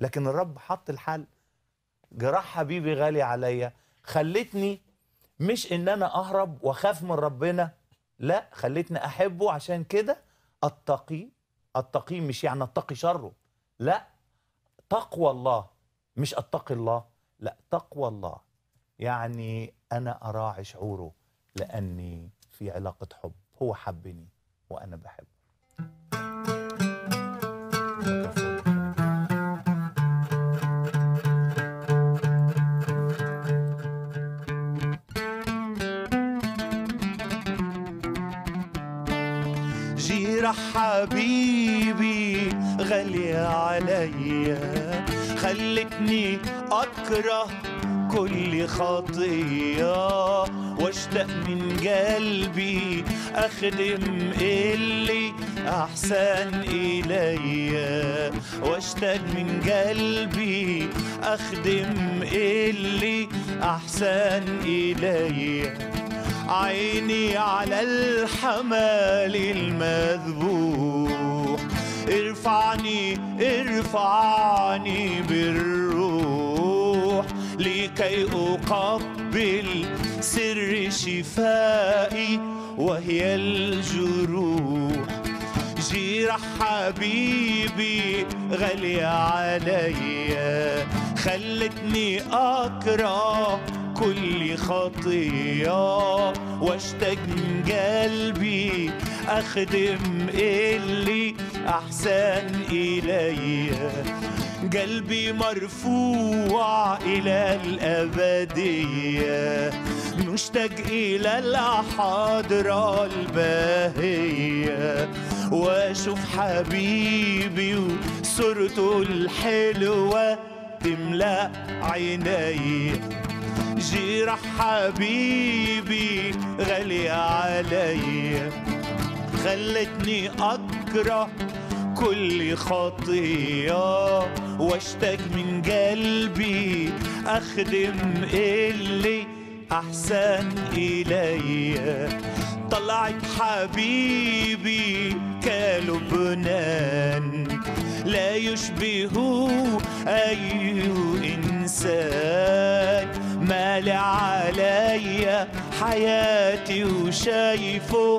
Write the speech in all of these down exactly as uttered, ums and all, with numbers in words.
لكن الرب حط الحل. جراح حبيبي غالي عليا خلتني مش ان انا اهرب واخاف من ربنا، لا، خلتني احبه. عشان كده اتقي. اتقي مش يعني اتقي شره، لا، تقوى الله، مش اتقي الله، لا، تقوى الله. يعني انا اراعي شعوره لاني في علاقة حب، هو حبني وانا بحبه. جيرح حبيبي غالية عليا خلتني أكره كل خطية، واشتاق من قلبي أخدم اللي أحسن إليا، واشتاق من قلبي أخدم اللي أحسن إليا. عيني على الحمال المذبوح، ارفعني ارفعني بالروح لكي أقبل سر شفائي وهي الجروح. جيرح حبيبي غالية عليا خلتني أكره كل خطية، واشتاق من قلبي أخدم اللي أحسن إليا. قلبي مرفوع إلى الأبدية، مشتاق إلى الحضرة الباهية، وأشوف حبيبي وصورته الحلوة تملأ عيني. جيرح حبيبي غالي عليا خلتني أكره كل خطية، واشتاق من قلبي أخدم اللي أحسن إليا. طلعت حبيبي كلبنان لا يشبه أي إنسان، مالي عليا حياتي وشايفه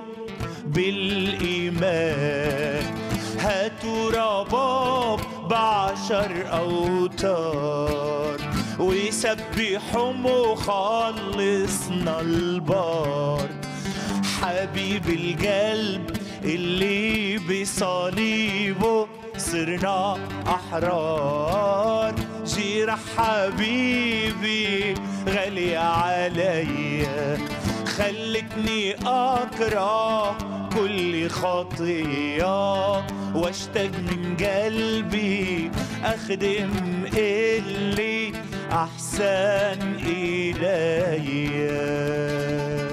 بالإيمان. هاتوا رباب بعشر أوتار ويسبحوا مخلصنا البار، حبيب القلب اللي بصليبه صرنا أحرار. جيرح حبيبي غالي عليا خلتني أكره كل خطية، واشتاق من قلبي أخدم اللي أحسن إليا.